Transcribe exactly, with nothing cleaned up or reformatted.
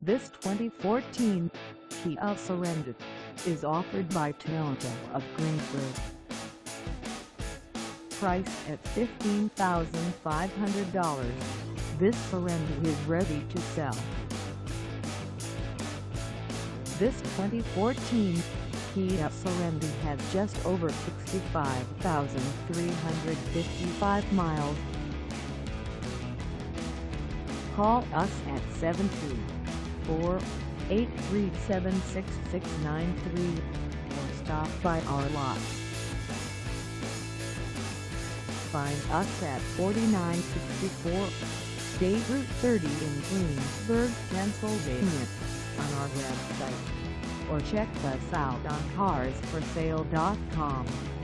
This twenty fourteen Kia Sorento is offered by Toyota of Greensburg. Priced at fifteen thousand five hundred dollars, this Sorento is ready to sell. This twenty fourteen Kia Sorento has just over sixty-five thousand three hundred fifty-five miles. Call us at seven two four, eight three seven, six six nine three or stop by our lot. Find us at forty-nine sixty-four State Route thirty in Greensburg, Pennsylvania, on our website, or check us out on cars for sale dot com.